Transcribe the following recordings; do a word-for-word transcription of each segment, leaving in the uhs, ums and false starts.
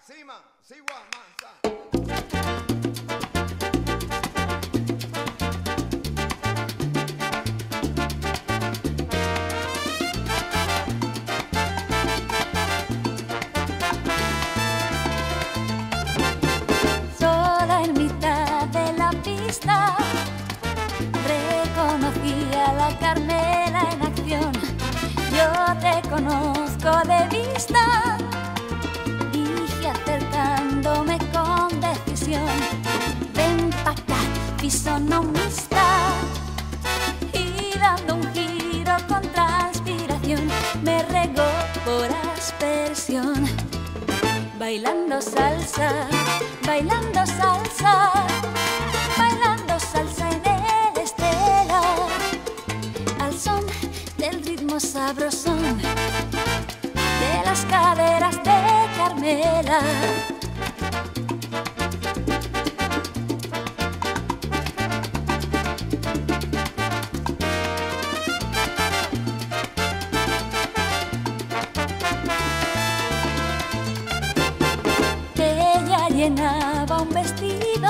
Sima, Siwa, Mansa. Sola en mitad de la pista, reconocí a la Carmela en acción. Yo te conozco de vista, dije acercándome con decisión. Ven pa' acá, fisonomista, y dando un giro con transpiración, me regó por aspersión. Bailando salsa, bailando salsa, bailando salsa en el Estela, al son del ritmo sabrosón de las caderas de Carmela. Ella llenaba un vestido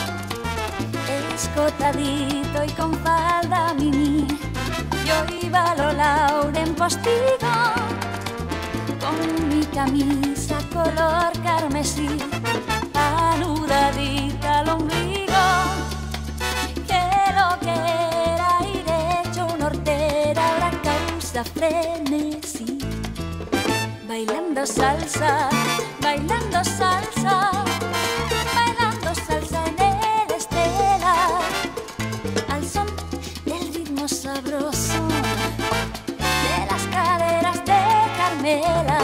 escotadito y con falda mini. Yo iba a lo Lauren postigo con mi camisa color carmesí, anudadita al ombligo, que lo que era ir hecho un hortera ahora causa frenesí. Bailando salsa, bailando salsa, bailando salsa en el Estela, al son del ritmo sabroso de las caderas de Carmela.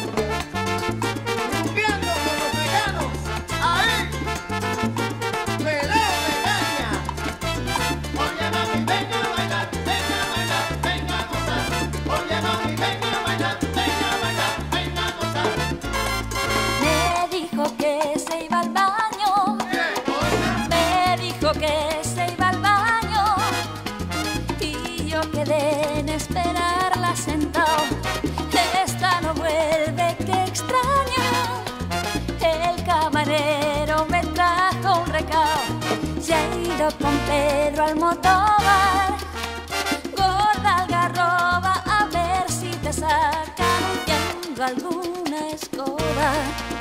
Rumbeando con los veganos, ahí. Peleo de caña. Oye mami, venga a bailar, venga a bailar, venga a gozar. Oye mami, venga a bailar, venga a bailar, venga a gozar. Me dijo que se iba al baño, ¿Qué cosa? me dijo que se iba al baño, y yo quedé en esperarla sentado. Esta no vuelve, qué extraño. El camarero me trajo un recao, se ha ido con Pedro Almodóvar. Gorda algarroba, a ver si te saca anunciando alguna escoba.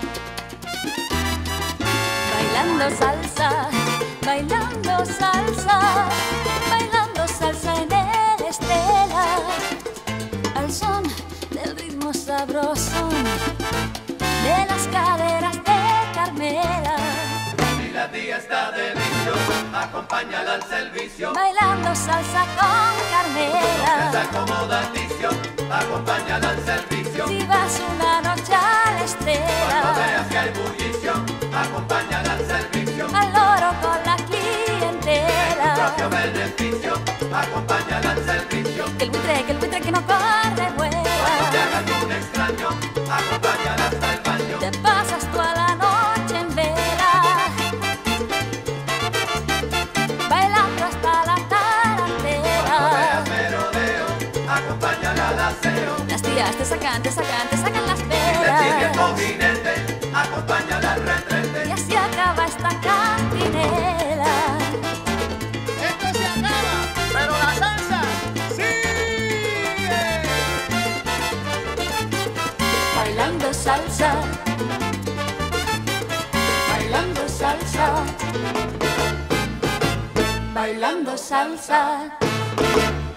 Bailando salsa, bailando salsa, bailando salsa en el Estela, al son del ritmo sabroso de las caderas de Carmela. Y la tía está de vicio, acompáñala al servicio. Bailando salsa con Carmela. Se acomoda el ticio, acompáñala al servicio. Si vas una noche a la Cuando Estela, veas que hay bullicio, acompáñala al servicio. al loro con la Tu clientela. propio beneficio, acompáñala al servicio. Que el buitre, que el buitre que no corre Cuando te vuela. haga algún extraño, acompáñala hasta el baño. Te pasas toda la noche en vela, bailando hasta la Cuando tarantela. veas merodeo, acompáñala al aseo. Las tías te sacan, te sacan, te sacan las Si te sigue el velas. cojinete, acompáñala al Y retrete. así acaba esta cantinela. Esto se acaba, pero la salsa sigue. Bailando salsa, bailando salsa, bailando salsa.